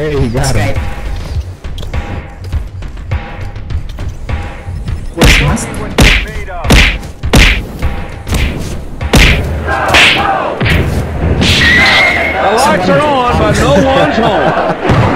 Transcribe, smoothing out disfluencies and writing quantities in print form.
Hey, he got Escape. him. Where's Must? The lights are on, but no one's home.